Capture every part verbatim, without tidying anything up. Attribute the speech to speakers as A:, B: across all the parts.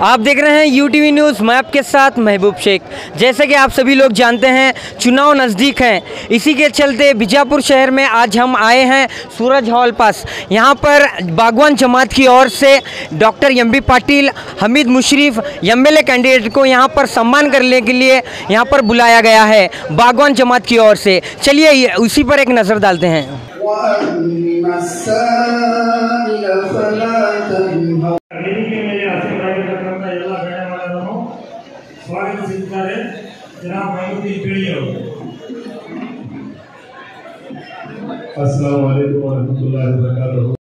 A: आप देख रहे हैं यू टी वी न्यूज़, मैं आपके साथ महबूब शेख। जैसे कि आप सभी लोग जानते हैं चुनाव नज़दीक हैं, इसी के चलते बीजापुर शहर में आज हम आए हैं सूरज हॉल पास। यहाँ पर बागवान जमात की ओर से doctor M B Patil, Hamid Musharraf M L A candidate को यहाँ पर सम्मान करने के लिए यहाँ पर बुलाया गया है बागवान जमात की ओर से। चलिए उसी पर एक नज़र डालते हैं।
B: अस्सलाम वालेकुम वरहमतुल्लाहि वबरकातुहू।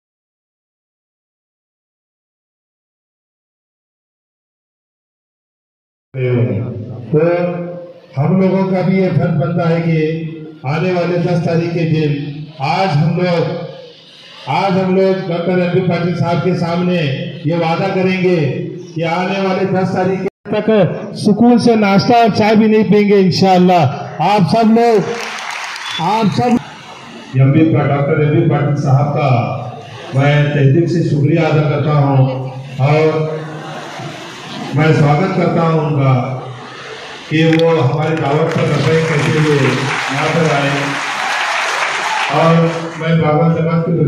B: तो हम लोगों का भी ये फर्ज बनता है कि आने वाले दस तारीख के दिन आज हम लोग आज हम लोग डॉक्टर एम बी पाटिल साहब के सामने ये वादा करेंगे कि आने वाले दस तारीख तक सुकून से नाश्ता और चाय भी नहीं पिएंगे इंशाअल्लाह। आप सब लोग आप सब M B doctor M B Patil साहब का मैं तहे दिल से शुक्रिया अदा करता हूँ और मैं स्वागत करता हूँ उनका कि वो हमारे दावत पर रफ़ाई करते हुए यहाँ पर आए और मैं बागवान जमात की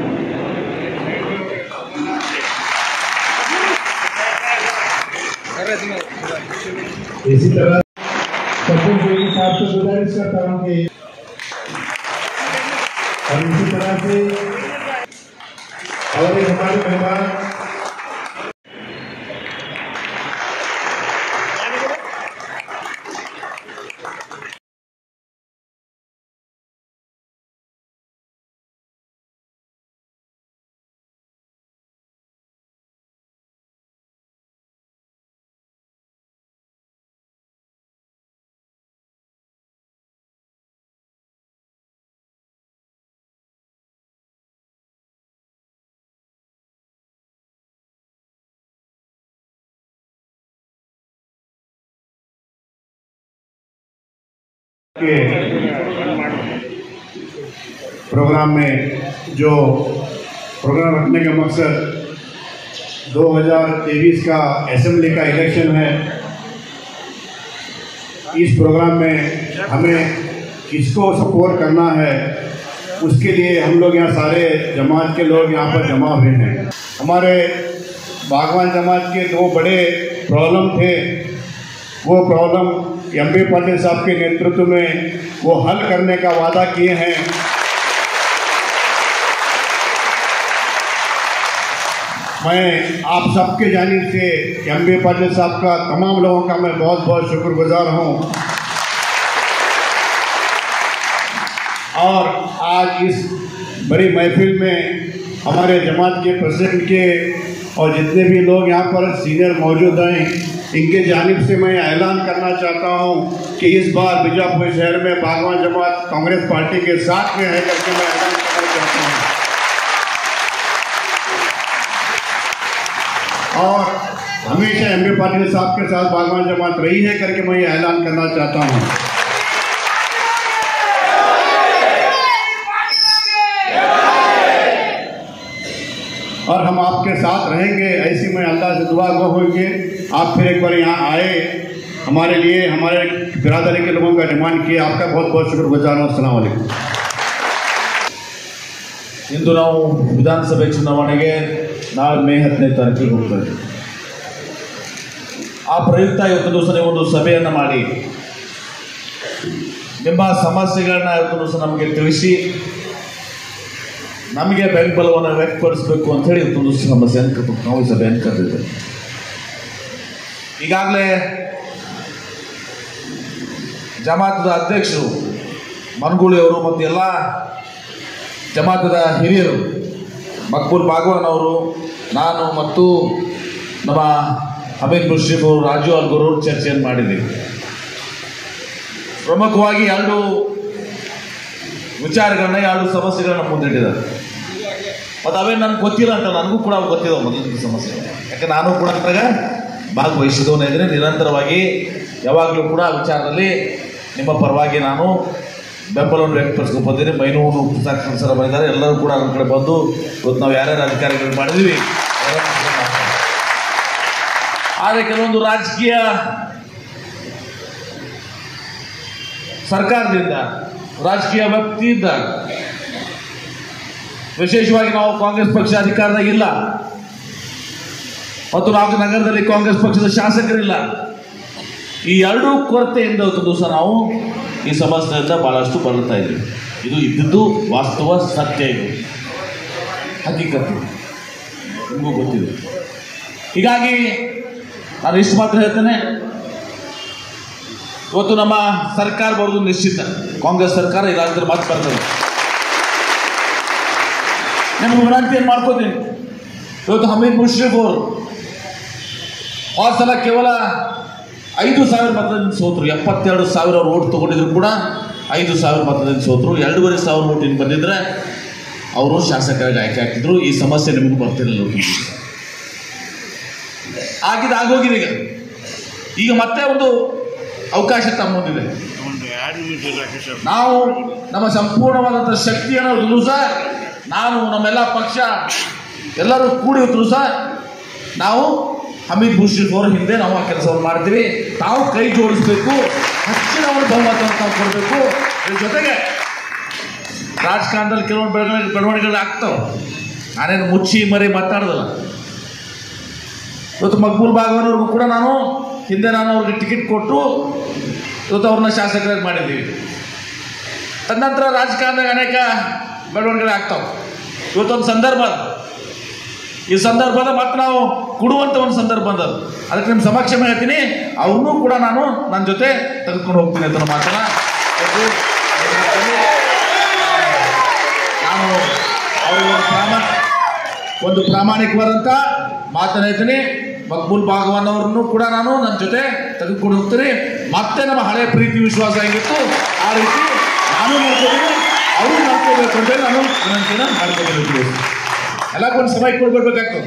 B: इसी तरह सचिन जोगी साहब से गुजारिश करता हूँ कि और इसी तरह से और एक हमारे मेहमान के प्रोग्राम में जो प्रोग्राम रखने का मकसद दो हज़ार तेईस का असेंबली का इलेक्शन है। इस प्रोग्राम में हमें किसको सपोर्ट करना है उसके लिए हम लोग यहाँ सारे जमात के लोग यहाँ पर जमा हुए हैं। हमारे बागवान जमात के दो बड़े प्रॉब्लम थे, वो प्रॉब्लम एम बी पाटिल साहब के नेतृत्व में वो हल करने का वादा किए हैं। मैं आप सबके जानिब से एम बी पाटिल साहब का तमाम लोगों का मैं बहुत बहुत शुक्रगुजार हूँ और आज इस बड़ी महफिल में हमारे जमात के प्रेसिडेंट के और जितने भी लोग यहाँ पर सीनियर मौजूद हैं, इनके जानिब से मैं ऐलान करना चाहता हूँ कि इस बार बीजापुर शहर में बागवान जमात कांग्रेस पार्टी के साथ में है करके मैं ऐलान करना चाहता हूँ और हमेशा एम बी पाटिल साहब के साथ बागवान जमात रही है करके मैं ये ऐलान करना चाहता हूँ। और हम आपके साथ रहेंगे, ऐसी मैं अल्लाह से दुआ गो होंगे आप फिर एक बार यहाँ आए, हमारे लिए हमारे बिरादरी के लोगों का डिमांड किए, आपका बहुत बहुत शुक्रगुजार हूँ। अस्सलाम वालेकुम।
C: इंದು ನಾವು ವಿಧಾನಸಭೆ ಚುನಾವಣೆಗೆ ನಾಳೆ ಮೇ ಹತ್ತನೇ ತಾರೀಕಿಗೆ ಹೋಗ್ತೇವೆ। ಆ ಪ್ರಯುಕ್ತ ಇವತ್ತು ದಿವಸ ಒಂದು ಸಭೆಯನ್ನು ಮಾಡಿ ನಿಮ್ಮ ಸಮಸ್ಯೆಗಳನ್ನ ಇವತ್ತು ದಿವಸ ನಮಗೆ ತಿಳಿಸಿ ನಮಗೆ ಬೆಂಬಲವನ್ನು ವ್ಯಕ್ತಪಡಿಸಬೇಕು ಅಂತ ಹೇಳಿ ಇವತ್ತು ದಿವಸ ಸಮಸ್ಯೆಯನ್ನು ನಾವು ಈ ಸಭೆಯನ್ನು ಕರೆದಿದ್ದೇವೆ। ಈಗಾಗಲೇ ಜಮಾತದ ಅಧ್ಯಕ್ಷರು ಮನಗೂಳಿ ಅವರು ಮತ್ತು ಎಲ್ಲ ಜಮಾತದ ಹಿರಿಯರು ಮಕ್ಬೂಲ್ ಬಾಗವಾನ್ ಅವರು, ನಾನು ಮತ್ತು ನಮ್ಮ ಹಮೀದ್ ಮುಶರ್ರಫ್ ಅವರು, ರಾಜು ಅಲ್ಗೂರ್ ಅವರು ಚರ್ಚೆಯನ್ನು ಮಾಡಿದ್ದೀವಿ। ಪ್ರಮುಖವಾಗಿ ಎರಡು ವಿಚಾರಗಳನ್ನ ಎರಡು ಸಮಸ್ಯೆಗಳನ್ನ ಮುಂದಿಟ್ಟಿದ್ದಾರೆ ಮತ್ತು ಅವೇ ನನಗೆ ಗೊತ್ತಿಲ್ಲ ಅಂತ ನನಗೂ ಕೂಡ ಗೊತ್ತಿಲ್ಲ ಮೊದಲಿನ ಸಮಸ್ಯೆ, ಯಾಕೆ ನಾನು ಕೂಡ ಅದ್ರಾಗ ಭಾಗವಹಿಸಿದವನೇ ಇದ್ರೆ ನಿರಂತರವಾಗಿ ಯಾವಾಗಲೂ ಕೂಡ ವಿಚಾರದಲ್ಲಿ ನಿಮ್ಮ ಪರವಾಗಿ ನಾನು ಬೆಂಬಲವನ್ನು ವ್ಯಕ್ತಪಡಿಸ್ಕೊಂಡು ಬಂದಿದ್ದೀನಿ। ಮೈನೂರು ಪುಸ್ತಕ ಸರ ಬಂದಿದ್ದಾರೆ, ಎಲ್ಲರೂ ಕೂಡ ನಮ್ಮ ಕಡೆ ಬಂದು ಇವತ್ತು ನಾವು ಯಾರ್ಯಾರು ಅಧಿಕಾರಿಗಳು ಮಾಡಿದ್ವಿ ಆದರೆ ಕೆಲವೊಂದು ರಾಜಕೀಯ ಸರ್ಕಾರದಿಂದ, ರಾಜಕೀಯ ವ್ಯಕ್ತಿಯಿಂದ, ವಿಶೇಷವಾಗಿ ನಾವು ಕಾಂಗ್ರೆಸ್ ಪಕ್ಷ ಅಧಿಕಾರದಾಗಿಲ್ಲ ಮತ್ತು ನಾವು ನಗರದಲ್ಲಿ ಕಾಂಗ್ರೆಸ್ ಪಕ್ಷದ ಶಾಸಕರಿಲ್ಲ. ಈ ಎರಡೂ ಕೊರತೆಯಿಂದ ಒಂದು ದಿವಸ ನಾವು ಈ ಸಮಸ್ಯೆಯಿಂದ ಬಹಳಷ್ಟು ಬರುತ್ತಾ ಇದ್ದೀವಿ. ಇದು ಇದ್ದದ್ದು ವಾಸ್ತವ, ಸತ್ಯ, ಇದು ಹಕ್ಕಿಕತ್ತು, ನಿಮಗೂ ಗೊತ್ತಿದೆ. ಹೀಗಾಗಿ ನಾನು ಇಷ್ಟು ಮಾತ್ರ ಹೇಳ್ತೇನೆ, ಇವತ್ತು ನಮ್ಮ ಸರ್ಕಾರ ಬರೋದು ನಿಶ್ಚಿತ. ಕಾಂಗ್ರೆಸ್ ಸರ್ಕಾರ ಈ ರಾಜ್ಯದಲ್ಲಿ ಮಾತು ಬರ್ತದೆ. ನಿಮಗೆ ವಿನಂತಿ ಏನು ಮಾಡ್ಕೋತೀನಿ, ಇವತ್ತು ಹಮೀದ್ ಮುಷ್ರಿಫ್ ಅವರು ಆ ಸಲ ಕೇವಲ ಐದು ಸಾವಿರ ಮತದಿಂದ ಸೋತರು. ಎಪ್ಪತ್ತೆರಡು ಸಾವಿರ ಓಟ್ ತಗೊಂಡಿದ್ರು ಕೂಡ ಐದು ಸಾವಿರ ಮತದಿಂದ ಸೋತರು. ಎರಡೂವರೆ ಸಾವಿರ ಓಟ್ ಇನ್ನು ಬಂದಿದ್ರೆ ಅವರು ಶಾಸಕರಾಗಿ ಆಯ್ಕೆ ಆಗ್ತಿದ್ರು. ಈ ಸಮಸ್ಯೆ ನಿಮಗೂ ಬರ್ತಿರಲಿಲ್ಲ. ಆಗಿದ್ದು ಆಗೋಗಿದೆ. ಈಗ ಈಗ ಮತ್ತೆ ಒಂದು ಅವಕಾಶ ತಮ್ಮ ಮುಂದಿದೆ. ನಾವು ನಮ್ಮ ಸಂಪೂರ್ಣವಾದಂಥ ಶಕ್ತಿಯನ್ನು ಸಹ ನಾನು ನಮ್ಮೆಲ್ಲ ಪಕ್ಷ ಎಲ್ಲರೂ ಕೂಡಿ ಸಹ ನಾವು ಹಮೀದ್ ಮುಷ್ರಿಫ್ ಅವರ ಹಿಂದೆ ನಾವು ಆ ಕೆಲಸವನ್ನು ಮಾಡ್ತೀವಿ. ತಾವು ಕೈ ಜೋಡಿಸ್ಬೇಕು, ಹೆಚ್ಚಿನ ಒಂದು ಬಹುಮತವನ್ನು ತಾವು ಕೊಡಬೇಕು. ಇದ್ರ ಜೊತೆಗೆ ರಾಜಕಾರಣದಲ್ಲಿ ಕೆಲವೊಂದು ಬೆಳವಣಿಗೆ ಬೆಳವಣಿಗೆಗಳು ಆಗ್ತಾವೆ. ನಾನೇನು ಮುಚ್ಚಿ ಮರಿ ಮಾತಾಡೋದಲ್ಲ. ಇವತ್ತು ಮಕ್ಬೂಲ್ ಬಾಗವನವ್ರಿಗೂ ಕೂಡ ನಾನು ಹಿಂದೆ ನಾನು ಅವ್ರಿಗೆ ಟಿಕೆಟ್ ಕೊಟ್ಟು ಇವತ್ತು ಅವ್ರನ್ನ ಶಾಸಕರಾಗಿ ಮಾಡಿದ್ದೀವಿ. ತದನಂತರ ರಾಜಕಾರಣದಾಗ ಅನೇಕ ಬೆಳವಣಿಗೆಗಳು ಆಗ್ತಾವೆ. ಇವತ್ತೊಂದು ಸಂದರ್ಭ, ಈ ಸಂದರ್ಭದ ಮತ್ತೆ ನಾವು ಕೊಡುವಂಥ ಒಂದು ಸಂದರ್ಭ ಅಂದ, ಅದಕ್ಕೆ ನಿಮ್ಮ ಸಮಕ್ಷಮ ಹೇಳ್ತೀನಿ, ಅವ್ರನ್ನೂ ಕೂಡ ನಾನು ನನ್ನ ಜೊತೆ ತೆಗೆದುಕೊಂಡು ಹೋಗ್ತೀನಿ ಅಂತ ಮಾತನ್ನ ನಾನು ಅವರು ಒಂದು ಪ್ರಾಮಾಣ ಒಂದು ಪ್ರಾಮಾಣಿಕವಾದಂಥ ಮಾತನ್ನ ಹೇಳ್ತೀನಿ. ಮಕ್ಬೂಲ್ ಬಾಗವಾನ್ ಅವ್ರನ್ನೂ ಕೂಡ ನಾನು ನನ್ನ ಜೊತೆ ತೆಗೆದುಕೊಂಡು ಹೋಗ್ತೀನಿ. ಮತ್ತೆ ನಮ್ಮ ಹಳೆ ಪ್ರೀತಿ ವಿಶ್ವಾಸ ಆಗಿತ್ತು ಆ ರೀತಿ ನಾನು ಮಾಡ್ಕೋತೀನಿ, ಅವರು ಮಾಡ್ಕೋಬೇಕು ಅಂತ ನಾನು ವಿನಂತಿನ ಮಾಡ್ಕೋತೀನಿ. ಎಲ್ಲಕ್ಕೊಂದು ಸಮಯ ಕೊಡ್ಕೊಡ್ಬೇಕಾಗ್ತದೆ.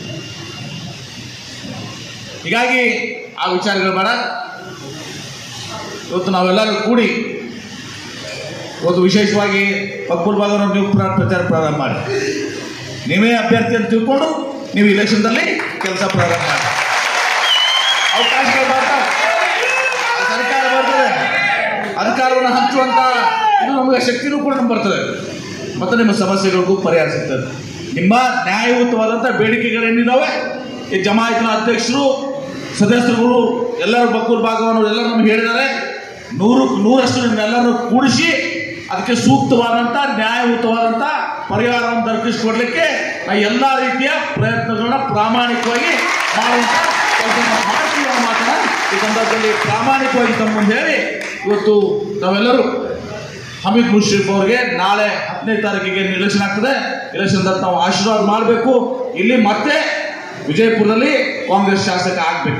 C: ಹೀಗಾಗಿ ಆ ವಿಚಾರಗಳು ಬೇಡ. ಇವತ್ತು ನಾವೆಲ್ಲರೂ ಕೂಡಿ ಇವತ್ತು ವಿಶೇಷವಾಗಿ ಮಕ್ಬೂಲ್ ಬಾಗವನ್ ನೀವು ಪ್ರಚಾರ ಪ್ರಾರಂಭ ಮಾಡಿ, ನೀವೇ ಅಭ್ಯರ್ಥಿ ಅಂತ ತಿಳ್ಕೊಂಡು ನೀವು ಇಲೆಕ್ಷನ್ದಲ್ಲಿ ಕೆಲಸ ಪ್ರಾರಂಭ ಮಾಡಿ. ಅವಕಾಶಗಳು ಬರ್ತಾವೆ, ಸರ್ಕಾರ ಬರ್ತದೆ, ಅಧಿಕಾರವನ್ನು ಹಂಚುವಂತ ಇದು ನಮಗೆ ಶಕ್ತಿನೂ ಕೂಡ ನಮ್ಗೆ ಬರ್ತದೆ. ಮತ್ತು ನಿಮ್ಮ ಸಮಸ್ಯೆಗಳಿಗೂ ಪರಿಹಾರ ಸಿಗ್ತದೆ. ನಿಮ್ಮ ನ್ಯಾಯಯುತವಾದಂಥ ಬೇಡಿಕೆಗಳೇನಿದ್ದಾವೆ ಈ ಜಮಾಯಿತಿನ ಅಧ್ಯಕ್ಷರು, ಸದಸ್ಯರುಗಳು ಎಲ್ಲರೂ ಮಕ್ಬೂಲ್ ಬಾಗವನ್ ಅವರು ಎಲ್ಲರೂ ನಮ್ಗೆ ಹೇಳಿದ್ದಾರೆ. ನೂರಕ್ಕೆ ನೂರಷ್ಟು ನಿಮ್ಮೆಲ್ಲರೂ ಕೂಡಿಸಿ ಅದಕ್ಕೆ ಸೂಕ್ತವಾದಂಥ ನ್ಯಾಯಯುತವಾದಂಥ ಪರಿಹಾರವನ್ನು ದೊರಕಿಸಿಕೊಡ್ಲಿಕ್ಕೆ ನಾವು ಎಲ್ಲ ರೀತಿಯ ಪ್ರಯತ್ನಗಳನ್ನ ಪ್ರಾಮಾಣಿಕವಾಗಿ ಮಾಡುವಂಥ ಕೆಲಸ ಮಾಡ್ತೀವಿ ಅನ್ನೋ ಮಾತನ್ನ ಈ ಸಂದರ್ಭದಲ್ಲಿ ಪ್ರಾಮಾಣಿಕವಾಗಿ ತಮ್ಮ ಮುಂದೆ ಹೇಳಿ, ಇವತ್ತು ನಾವೆಲ್ಲರೂ ಹಮೀದ್ ಮುಷ್ರಿಫ್ ಅವರಿಗೆ ನಾಳೆ ಹತ್ತನೇ ತಾರೀಕಿಗೆ ಎಲೆಕ್ಷನ್ ಆಗ್ತದೆ. ಎಲೆಕ್ಷನ್ ನಾವು ಆಶೀರ್ವಾದ ಮಾಡಬೇಕು. ಇಲ್ಲಿ ಮತ್ತೆ ವಿಜಯಪುರದಲ್ಲಿ ಕಾಂಗ್ರೆಸ್ ಶಾಸಕ ಆಗಬೇಕು.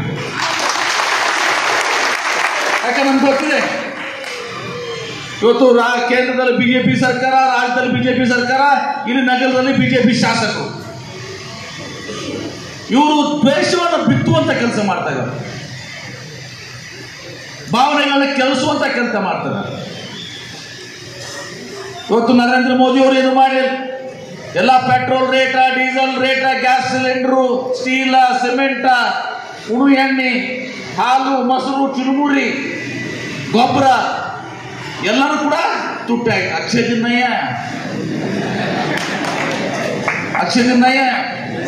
C: ಯಾಕೆ ನಮ್ಗೆ ಗೊತ್ತಿದೆ, ಇವತ್ತು ರಾ ಕೇಂದ್ರದಲ್ಲಿ ಬಿಜೆಪಿ ಸರ್ಕಾರ, ರಾಜ್ಯದಲ್ಲಿ ಬಿಜೆಪಿ ಸರ್ಕಾರ, ಇಲ್ಲಿ ನಗರದಲ್ಲಿ ಬಿಜೆಪಿ ಶಾಸಕರು, ಇವರು ದ್ವೇಷವನ್ನು ಬಿತ್ತುವಂತ ಕೆಲಸ ಮಾಡ್ತಾ ಇದ್ದಾರೆ, ಭಾವನೆಗಳನ್ನ ಕೆಲಸುವಂತ ಕೆಲಸ ಮಾಡ್ತಾರೆ. ಇವತ್ತು ನರೇಂದ್ರ ಮೋದಿ ಅವರು ಏನು ಮಾಡಿ ಎಲ್ಲ petrol rate, diesel rate, gas cylinder, steel, cement, ಉಣು ಎಣ್ಣೆ, ಹಾಲು, ಮೊಸರು, ಚುರುಮುರಿ, ಗೊಬ್ಬರ ಎಲ್ಲರೂ ಕೂಡ ತುಟ್ಟಿ ಆಯ್ತು. ಅಕ್ಷಯ दिन नहीं है, अक्षय दिन नहीं है,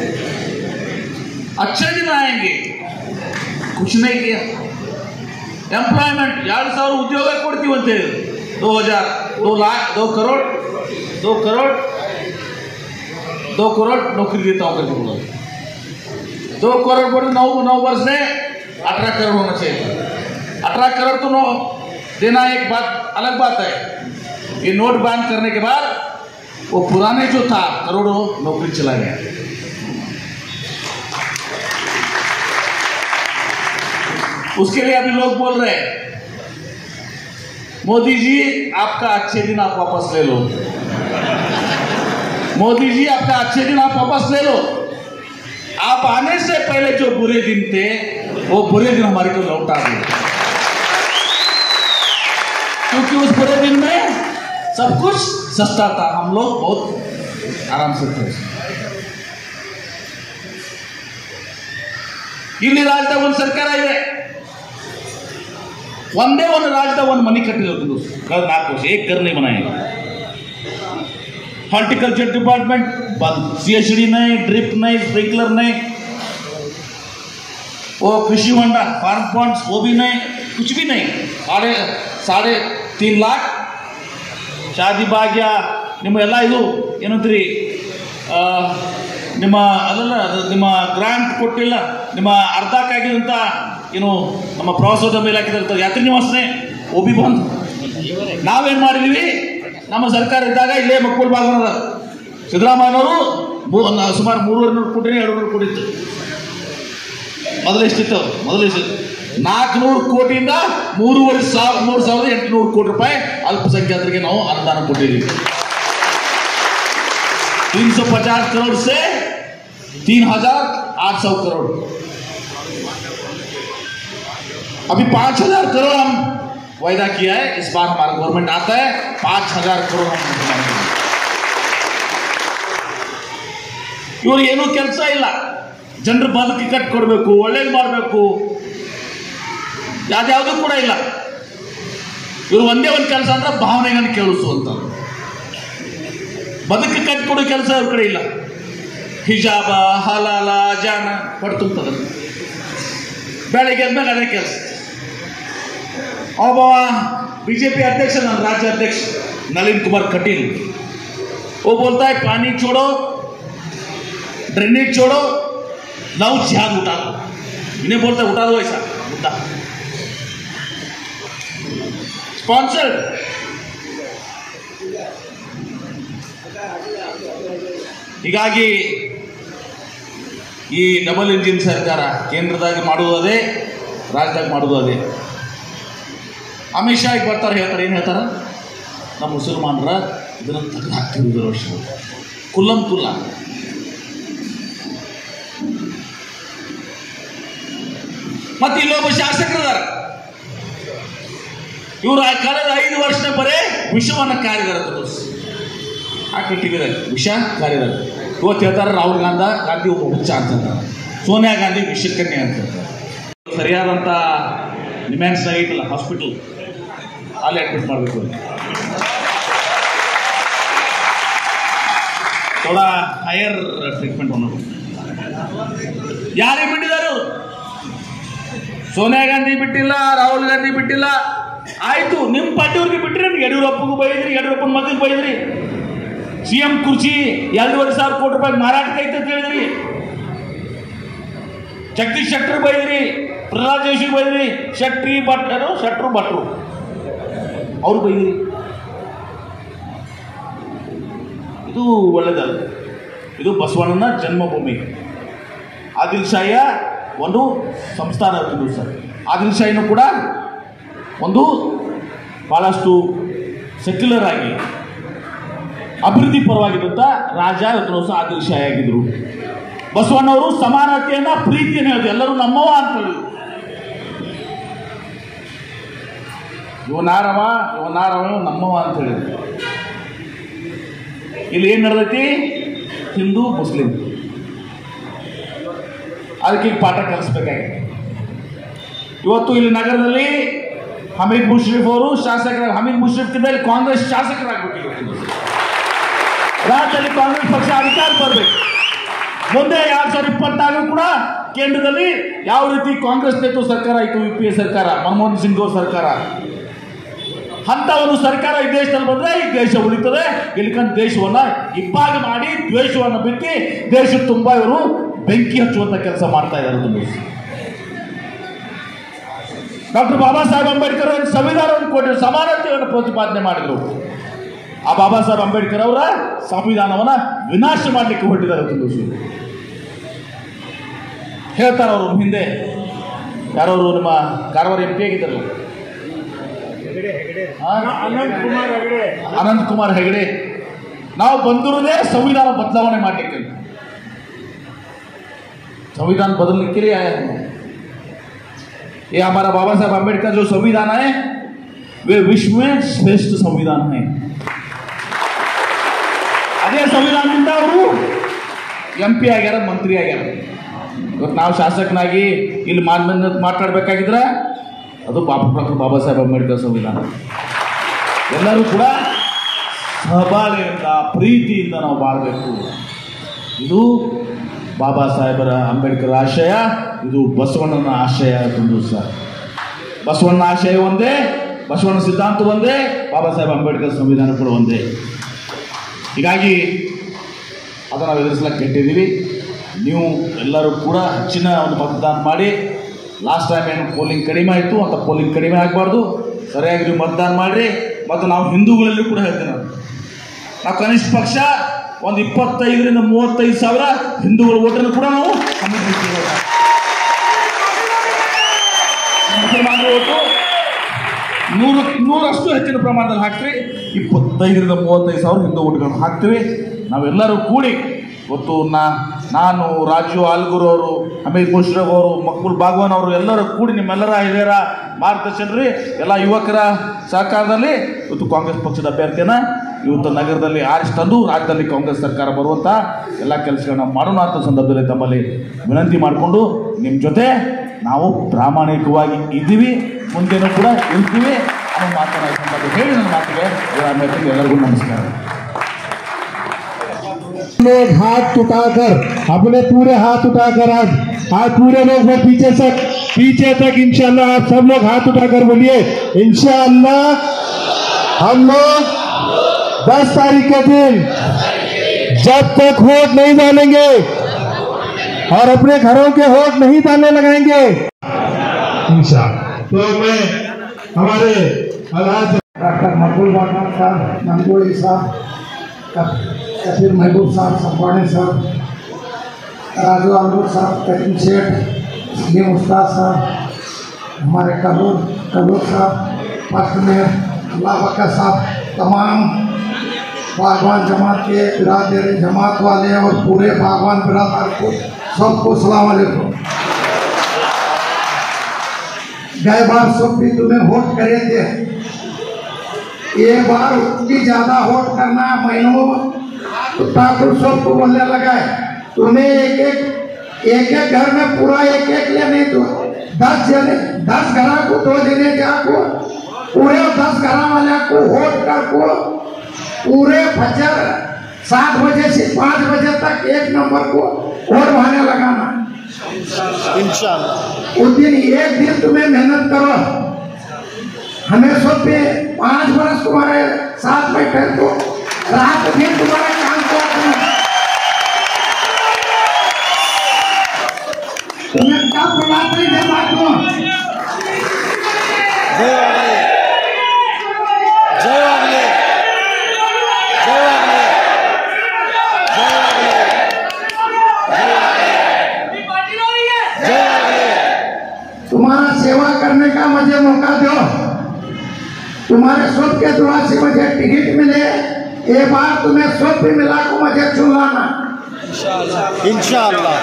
C: अच्छे दिन आएंगे. कुछ नहीं किया. एम्प्लॉयमेंट ಎರಡು ಸಾವಿರ ಉದ್ಯೋಗ ಕೊಡ್ತೀವಿ ಅಂತ ಹೇಳಿ दो हजार दो लाख दो करोड़ दो करोड़ दो करोड़ नौकरी देता हूँ करके बोला. दो करोड़ बोले नौ नौ वर्ष में अठारह करोड़ होना चाहिए. अठारह करोड़ तो नौ देना एक बात अलग बात है. ये नोट बैन करने के बाद वो पुराने जो था करोड़ों नौकरी चला गया. उसके लिए अभी लोग बोल रहे हैं मोदी जी आपका अच्छे दिन आप वापस ले लो, मोदी जी आपका अच्छे दिन आप वापस ले लो. आप आने से पहले जो बुरे दिन थे वो बुरे दिन हमारे को लौटा दिए, क्योंकि उस बुरे दिन में सब कुछ सस्ता था, हम लोग बहुत आराम से थे. ಇಲ್ಲಿ ರಾಜ್ಯದಾಗ ಒಂದು ಸರ್ಕಾರ ಇದೆ, ಒಂದೇ ಒಂದು ರಾಜ್ಯದಾಗ ಒಂದು ಮನೆ ಕಟ್ಟಿರೋದು ಕಳೆದ ನಾಲ್ಕು ವರ್ಷ ಏಕ್ ಕರ್ನಿ ಮನೆ हॉर्टिकल्चर डिपार्टमेंट बंद, सीएचडी नहीं, ड्रिप नहीं, स्प्रिंकलर नहीं, वो कृषि होंडा फार्म पॉन्ड्स वो भी नहीं, कुछ भी नहीं। साढ़े साढ़े तीन लाख शादी भाग्य ನಿಮ್ಮ ಎಲ್ಲ ಇದು ಏನಂತೀರಿ ನಿಮ್ಮ ಅದಲ್ಲ ನಿಮ್ಮ ಗ್ರಾಂಟ್ ಕೊಟ್ಟಿಲ್ಲ, ನಿಮ್ಮ ಅರ್ಧಕ್ಕಾಗಿದ್ದಂಥ ಏನು ನಮ್ಮ ಪ್ರವಾಸೋದ್ಯಮ ಇಲಾಖೆ ಯಾತ್ರಿ ನಿವಾಸನೆ ಓ ಬಿ ಬಂದ್। ನಾವೇನು ಮಾಡಿದೀವಿ, ನಮ್ಮ ಸರ್ಕಾರ ಇದ್ದಾಗ ಇಲ್ಲೇ ಮಕ್ಕಳು ಭಾಗವನ ಸಿದ್ದರಾಮಯ್ಯನವರು ಸುಮಾರು ಮೂರುವರೆ ನೂರು ಕೋಟಿ ಎರಡು ನೂರು ಕೋಟಿ ಇತ್ತು, ಮೊದಲು ಎಷ್ಟಿತ್ತು, ಮೊದಲು ಎಷ್ಟಿತ್ತು ನಾಲ್ಕುನೂರು ಕೋಟಿಯಿಂದ ಮೂರುವರೆ ಸಾವಿರ ಮೂರು ಸಾವಿರದ ಎಂಟುನೂರು ಕೋಟಿ ರೂಪಾಯಿ ಅಲ್ಪಸಂಖ್ಯಾತರಿಗೆ ನಾವು ಅನುದಾನ ಕೊಟ್ಟಿದ್ದೀವಿ। तीन सौ पचास करोड़ से तीन हजार आठ सौ करोड़, अभी पांच हजार करोड़ हम वायदा किया है। इस बार हमारा गवर्नमेंट आता है, पांच हजार करोड़ हम ಇವರು ಏನೂ ಕೆಲಸ ಇಲ್ಲ, ಜನರು ಬದುಕಿ ಕಟ್ಕೊಡ್ಬೇಕು, ಒಳ್ಳೇದು ಮಾಡಬೇಕು, ಯಾವ್ದು ಕೂಡ ಇಲ್ಲ। ಇವರು ಒಂದೇ ಒಂದು ಕೆಲಸ ಅಂದ್ರೆ ಭಾವನೆಗಳನ್ನು ಕೇಳಿಸುವಂತ, ಬದುಕು ಕಟ್ಕೊಡೋ ಕೆಲಸ ಅವ್ರ ಕಡೆ ಇಲ್ಲ। ಹಿಜಾಬ ಹಲಾಲ ಜಾನ ಹೊಟ್ಟು ತುಂಬತದ, ಬೆಳಗ್ಗೆ ಆದ್ಮೇಲೆ ಅದೇ ಕೆಲಸ। ಒಬ್ಬ बीजेपी अध्यक्ष ನನ್ನ राज्य अध्यक्ष नलिन कुमार कटील, वो बोलता है पानी छोड़ो, ड्रेनेज छोड़ो, नौ जिहाद उठा दो। इन्हें बोलता है उठा दो ऐसा मुद्दा, स्पॉन्सर्ड। ಹೀಗಾಗಿ ಈ ಡಬಲ್ ಇಂಜಿನ್ ಸರ್ಕಾರ ಕೇಂದ್ರದಾಗ ಮಾಡುವುದು ಅದೇ, ರಾಜ್ಯದಾಗ ಮಾಡುವುದು ಅದೇ। ಅಮಿತ್ ಶಾ ಈಗ ಬರ್ತಾರೆ, ಹೇಳ್ತಾರೆ, ಏನು ಹೇಳ್ತಾರೆ, ನಮ್ಮ ಮುಸಲ್ಮಾನರ ಇದನ್ನು ತೆಗೆದು ಹಾಕ್ತಿರುವುದರ ವರ್ಷ ಕುಲ್ಲಂ ಕುಲ್ಲ। ಮತ್ತೆ ಇಲ್ಲೊಬ್ಬ ಶಾಸಕರಿದ್ದಾರೆ, ಇವರು ಕಳೆದ ಐದು ವರ್ಷ ಬರೇ ವಿಷವನ್ನು ಕಾರಿದಾರೆ, ಹಾಕಿ ಟಿವಿದಾಗ ವಿಷ ಕಾರಿದಾರೆ। ಇವತ್ತು ಹೇಳ್ತಾರೆ ರಾಹುಲ್ ಗಾಂಧಿ ಗಾಂಧಿ ಒಬ್ಬ ಹುಚ್ಚ ಅಂತಂತಾರೆ, ಸೋನಿಯಾ ಗಾಂಧಿ ವಿಷಕನ್ಯೆ ಅಂತಂತಾರೆ। ಸರಿಯಾದಂಥ ನಿಮ್ಯಾನ್ಸ್ ಐತಲ್ಲ ಹಾಸ್ಪಿಟಲ್, ಅಲ್ಲಿ ಅಡ್ಮಿಟ್ ಮಾಡಬೇಕು, ಥೋಡಾ ಹೈಯರ್ ಟ್ರೀಟ್ಮೆಂಟ್ ಅನ್ನೋದು। ಯಾರಿಗೆ ಬಿಟ್ಟಿದ್ದಾರೆ ಅವರು? ಸೋನಿಯಾ ಗಾಂಧಿ ಬಿಟ್ಟಿಲ್ಲ, ರಾಹುಲ್ ಗಾಂಧಿ ಬಿಟ್ಟಿಲ್ಲ, ಆಯ್ತು ನಿಮ್ಮ ಪಾರ್ಟಿಯವ್ರಿಗೆ ಬಿಟ್ಟರೆ ಯಡಿಯೂರಪ್ಪಗೂ ಬೈದ್ರಿ, ಯಡಿಯೂರಪ್ಪನ ಮಗನಿಗೆ ಬೈದ್ರಿ, ಸಿ ಎಂ ಕುರ್ಚಿ ಎರಡೂವರೆ ಸಾವಿರ ಕೋಟಿ ರೂಪಾಯಿ ಮಾರಾಟಕ್ಕೆ ಐತೆ ಅಂತ ಹೇಳಿದ್ರಿ, ಜಗದೀಶ್ ಶೆಟ್ಟರ್ ಬೈದ್ರಿ, ಪ್ರಹ್ಲಾದ್ ಜೋಶಿ ಬೈದ್ರಿ, ಶೆಟ್ಟಿ ಭಟ್ರು ಶೆಟ್ರು ಭಟ್ರು ಅವ್ರು ಬೈದ್ರಿ। ಇದು ಒಳ್ಳೆದಲ್ಲ, ಇದು ಬಸವಣ್ಣನ ಜನ್ಮಭೂಮಿ, ಆದಿಲ್ ಶಾಹಿಯ ಒಂದು ಸಂಸ್ಥಾನ ಇರ್ತಿದ್ದು ಸರ್। ಆದಿಲ್ ಶಾಹಿನೂ ಕೂಡ ಒಂದು ಭಾಳಷ್ಟು ಸೆಕ್ಯುಲರ್ ಆಗಿ ಅಭಿವೃದ್ಧಿ ಪರವಾಗಿದ್ದಂಥ ರಾಜ ಇವತ್ತು ಸಹ ಆದಿಲ್ ಶಾಹಿ ಆಗಿದ್ರು। ಬಸವಣ್ಣವರು ಸಮಾನತೆಯನ್ನ ಪ್ರೀತಿಯನ್ನು ಹೇಳಿದ್ರು, ಎಲ್ಲರೂ ನಮ್ಮವ ಅಂತ ಹೇಳಿದ್ರು। ಇವನಾರವ ಇವನಾರವ ನಮ್ಮವ ಅಂತ ಹೇಳಿದ್ರು। ಇಲ್ಲಿ ಏನು ನಡೆದೈತಿ, ಹಿಂದೂ ಮುಸ್ಲಿಂ, ಅದಕ್ಕೆ ಈಗ ಪಾಠ ಕಲಿಸ್ಬೇಕಾಗಿದೆ। ಇವತ್ತು ಇಲ್ಲಿ ನಗರದಲ್ಲಿ ಹಮೀದ್ ಮುಷ್ರಿಫ್ ಅವರು ಶಾಸಕರಾಗಿ, ಹಮೀದ್ ಮುಷ್ರಿಫ್ಕಿಂತ ಇಲ್ಲಿ ಕಾಂಗ್ರೆಸ್ ಶಾಸಕರಾಗಬೇಕು, ರಾಜ್ಯದಲ್ಲಿ ಕಾಂಗ್ರೆಸ್ ಪಕ್ಷ ಅಧಿಕಾರ ಬರಬೇಕು। ಮುಂದೆ ಎರಡ್ ಸಾವಿರದ ಇಪ್ಪತ್ನಾಲ್ಕು ಕೂಡ ಕೇಂದ್ರದಲ್ಲಿ ಯಾವ ರೀತಿ ಕಾಂಗ್ರೆಸ್ ನೇತೃತ್ವ ಸರ್ಕಾರ ಆಯಿತು, ಯು ಪಿ ಎ ಸರ್ಕಾರ, ಮನಮೋಹನ್ ಸಿಂಗ್ ಅವ್ರ ಸರ್ಕಾರ, ಅಂತ ಒಂದು ಸರ್ಕಾರ ಈ ದೇಶದಲ್ಲಿ ಬಂದ್ರೆ ಈ ದೇಶ ಉಳಿತದೆ। ಇಲ್ಲಿಕಂತ ದೇಶವನ್ನ ಇಬ್ಬಾಗ ಮಾಡಿ ದ್ವೇಷವನ್ನು ಬಿತ್ತಿ ದೇಶ ತುಂಬಾ ಇವರು ಬೆಂಕಿ ಹಚ್ಚುವಂತ ಕೆಲಸ ಮಾಡ್ತಾ ಇದ್ದಾರೆ। ತುಂಬ ಡಾಕ್ಟರ್ ಬಾಬಾ ಸಾಹೇಬ್ ಅಂಬೇಡ್ಕರ್ ಅವರು ಸಂವಿಧಾನವನ್ನು ಕೊಟ್ಟರು, ಸಮಾನತೆಯನ್ನು ಪ್ರತಿಪಾದನೆ ಮಾಡಿದ್ರು। ಆ ಬಾಬಾ ಸಾಹೇಬ್ ಅಂಬೇಡ್ಕರ್ ಅವರ ಸಂವಿಧಾನವನ್ನ ವಿನಾಶ ಮಾಡಲಿಕ್ಕೆ ಹೊರಟಿದ್ದಾರೆ। ಹೇಳ್ತಾರೆ ಅವರು, ಹಿಂದೆ ಯಾರವರು ನಿಮ್ಮ ಕಾರವಾರ ಎಂ ಪಿ ಆಗಿದ್ದರು, ಅನಂತ್ ಕುಮಾರ್ ಹೆಗಡೆ, ನಾವು ಬಂದಿರೋದೇ ಸಂವಿಧಾನ ಬದಲಾವಣೆ ಮಾಡಲಿಕ್ಕೆ, संविधान बदलने के लिए आया है। ये हमारा बाबा साहब अम्बेडकर जो संविधान है वे विश्व में श्रेष्ठ संविधान है। ಅದೇ ಸಂವಿಧಾನದಿಂದ ಅವರು ಎಂ ಪಿ ಆಗ್ಯಾರ, ಮಂತ್ರಿ ಆಗ್ಯಾರ। ಇವತ್ತು ನಾವು ಶಾಸಕನಾಗಿ ಇಲ್ಲಿ ಮಾನ್ಯ ಮಾತಾಡಬೇಕಾಗಿದ್ರೆ ಅದು ಡಾಕ್ಟರ್ ಬಾಬಾ ಸಾಹೇಬ್ ಅಂಬೇಡ್ಕರ್ ಸಂವಿಧಾನ. ಎಲ್ಲರೂ ಕೂಡ ಸಹಬಾಳ್ವೆಯಿಂದ ಪ್ರೀತಿಯಿಂದ ನಾವು ಬಾಳಬೇಕು. ಇದು ಬಾಬಾ ಸಾಹೇಬರ ಅಂಬೇಡ್ಕರ್ ಆಶಯ, ಇದು ಬಸವಣ್ಣನ ಆಶಯ. ಒಂದು ಸರ್ ಬಸವಣ್ಣ ಆಶಯ ಒಂದೇ, ಬಸವಣ್ಣ ಸಿದ್ಧಾಂತ ಒಂದೇ, ಬಾಬಾ ಸಾಹೇಬ್ ಅಂಬೇಡ್ಕರ್ ಸಂವಿಧಾನ ಕೂಡ ಒಂದೇ. ಹೀಗಾಗಿ ಅದನ್ನು ನಾವು ಎದುರಿಸ್ಲಿಕ್ಕೆ ಕೆಟ್ಟಿದ್ದೀವಿ. ನೀವು ಎಲ್ಲರೂ ಕೂಡ ಹೆಚ್ಚಿನ ಒಂದು ಮತದಾನ ಮಾಡಿ. ಲಾಸ್ಟ್ ಟೈಮ್ ಏನು ಪೋಲಿಂಗ್ ಕಡಿಮೆ ಆಯಿತು ಅಂತ ಪೋಲಿಂಗ್ ಕಡಿಮೆ ಆಗಬಾರ್ದು, ಸರಿಯಾಗಿ ನೀವು ಮತದಾನ ಮಾಡಿರಿ. ಮತ್ತು ನಾವು ಹಿಂದೂಗಳಲ್ಲಿ ಕೂಡ ಹೇಳ್ತೀವಿ, ನಾವು ನಾವು ಕನಿಷ್ಠ ಪಕ್ಷ ಒಂದು ಇಪ್ಪತ್ತೈದರಿಂದ ಮೂವತ್ತೈದು ಸಾವಿರ ಹಿಂದೂಗಳ ಓಟನ್ನು ಕೂಡ ನಾವು ಸಂಗ್ರಹಿಸ್ತೀವಿ. ಮುಸಲ್ಮಾನರ ಓಟು ನೂರು ನೂರಷ್ಟು ಹೆಚ್ಚಿನ ಪ್ರಮಾಣದಲ್ಲಿ ಹಾಕ್ತೀವಿ. ಇಪ್ಪತ್ತೈದರಿಂದ ಮೂವತ್ತೈದು ಸಾವಿರ ಹಿಂದೂ ಓಟ್ಗಳನ್ನು ಹಾಕ್ತೀವಿ. ನಾವೆಲ್ಲರೂ ಕೂಡಿ ಇವತ್ತು ನಾ ನಾನು ರಾಜು ಆಲ್ಗೂರು ಅವರು, ಅಮಿತ್ ಮುಷ್ರಫ್ ಅವರು, ಮಕ್ಬೂಲ್ ಬಾಗ್ವಾನ್ ಅವರು ಎಲ್ಲರೂ ಕೂಡಿ ನಿಮ್ಮೆಲ್ಲರ ಹಿರಿಯರ ಮಾರ್ಗದರ್ಶನ ರೀ, ಎಲ್ಲ ಯುವಕರ ಸಹಕಾರದಲ್ಲಿ ಇವತ್ತು ಕಾಂಗ್ರೆಸ್ ಪಕ್ಷದ ಅಭ್ಯರ್ಥಿಯನ್ನು ಇವತ್ತು ನಗರದಲ್ಲಿ ಆರಿಸಿ ತಂದು ರಾಜ್ಯದಲ್ಲಿ ಕಾಂಗ್ರೆಸ್ ಸರ್ಕಾರ ಬರುವಂಥ ಎಲ್ಲ ಕೆಲಸಗಳನ್ನ ಮಾಡೋಣ ಅಂತ ಸಂದರ್ಭದಲ್ಲಿ ತಮ್ಮಲ್ಲಿ ವಿನಂತಿ ಮಾಡಿಕೊಂಡು ನಿಮ್ಮ ಜೊತೆ ನಾವು ಪ್ರಾಮಾಣಿಕವಾಗಿ ಇದ್ದೀವಿ, ಮುಂದೆನೂ ಕೂಡ ಇರ್ತೀವಿ ಅನ್ನೋ ಮಾತನ್ನು ಸಂದರ್ಭ ಹೇಳಿ ನನ್ನ ಮಾತಿಗೆ ಎಲ್ಲರಿಗೂ ನಮಸ್ಕಾರ.
B: लोग हाथ उठाकर अपने पूरे हाथ उठाकर आज आज पूरे लोग वो पीछे तक पीछे तक इंशाल्लाह आप सब लोग हाथ उठाकर बोलिए इंशाल्लाह हम लोग दस तारीख के दिन जब तक वोट नहीं डालेंगे और अपने घरों के वोट नहीं डालने लगाएंगे इंशाल्लाह। तो मैं हमारे
D: डॉक्टर मकबूल बागवान साहब, मंगोली साहब, कबीर महबूब साहब, संपानी साहब, राजू आलूर साहब, करीम शेठ, सलीम उस्ताद साहब, हमारे कबूर कबूर साहब, फर्स्ट में अल्लाह बकर साहब, तमाम बागवान जमात के बिरादर जमात वाले और पूरे बागवान बिरादर को सबको सलाम अलैकुम। गए बार सब भी तुम्हें वोट करे थे, ये बार उतनी ज्यादा वोट करना महीनों तो ठाकुर सबको बोलने लगा है तुम्हें एक एक एक एक घर में पूरा एक एक ले नहीं तो दस जने दस घर को दो जने जाको पूरे दस घर वाले को वोट कर को पूरे फजर सात बजे से पाँच बजे तक एक नंबर को वोट भाने लगाना इंशाल्लाह। उस दिन एक दिन तुम्हें मेहनत करो, हमें सब पे पाँच बरस तुम्हारे साथ बैठे तो रात दिन तुम्हारा काम करना, तुम्हें कब बुलाते हैं बात को जय वाले जय वाले जय वाले तुम्हारा सेवा करने का मुझे मौका दो, तुम्हारे सब के दुआ से मुझे टिकट मिले, ये बार तुम्हें सब भी मिला को मुझे चुन लाना इंशाल्लाह।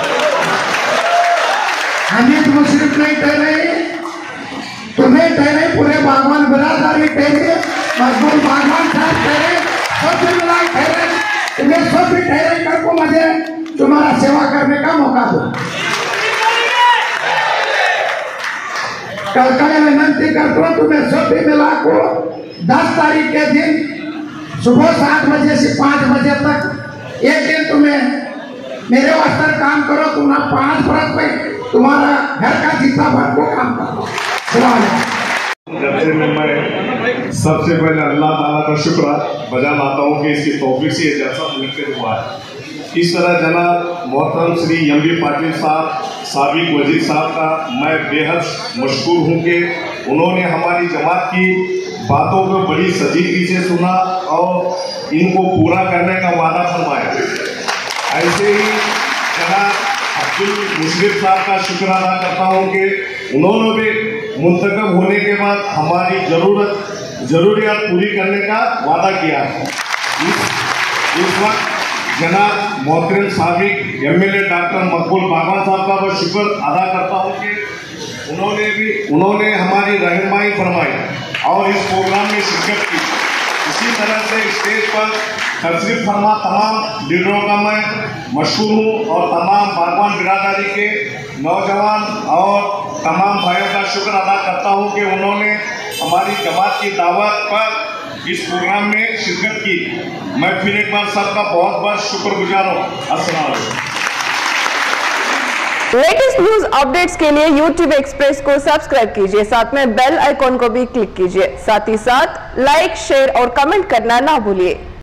D: हमीद मुशरिफ नहीं ठहरे, तुम्हें ठहरे, पूरे बागवान बिरादरी ठहरे, मजबूर बागवान साहब ठहरे, सब भी मिला ठहरे, तुम्हें सब भी ठहरे कर को मुझे तुम्हारा सेवा करने का मौका दो। कल का विनंती करता हूँ तुम्हें सब भी मिला को दस तारीख के दिन सुबह सात बजे से पाँच बजे तक एक दिन तुम्हें मेरे वास्ते काम करो, तुम्हारा पाँच बरस में तुम्हारा घर का जितना भर को काम करो।
E: जैसे में मैं सबसे पहले अल्लाह ताला का शुक्र बजा लाता हूँ कि इसकी तौफीक से जैसा मुमकिन हुआ है। इस तरह जनाब मोहतरम श्री एम बी पाटिल साहब, साबिक वजीर साहब का मैं बेहद मशकूर हूँ कि उन्होंने हमारी जमात की बातों को बड़ी सजीदगी से सुना और इनको पूरा करने का वादा फरमाया। ऐसे ही जनाब अब्दुल मुशरिफ साहब का शुक्र अदा करता हूँ कि उन्होंने भी मुंतखब होने के बाद हमारी जरूरत जरूरियात पूरी करने का वादा किया। इस, इस वक्त जनाब मोहतरम साबिक एम एल ए डॉक्टर मकबूल बागवान साहब का मैं शुक्र अदा करता हूँ कि उन्होंने भी उन्होंने हमारी रहनुमाई फरमाई और इस प्रोग्राम में शिरकत की। इसी तरह से स्टेज पर तशरीफ फरमा तमाम लीडरों का मैं मशहूर हूँ और तमाम बागवान बिरादरी के नौजवान और तमाम भाइयों का शुक्र अदा करता हूँ कि उन्होंने हमारी जमात की दावत पर इस प्रोग्राम में शिरकत की। मैं फिर एक बार सबका बहुत बहुत शुक्रगुजार हूँ। अस्सलाम वालेकुम।
F: लेटेस्ट न्यूज अपडेट्स के लिए यूट्यूब एक्सप्रेस को सब्सक्राइब कीजिए, साथ में बेल आइकॉन को भी क्लिक कीजिए। साथ ही साथ लाइक, शेयर और कमेंट करना ना भूलिए।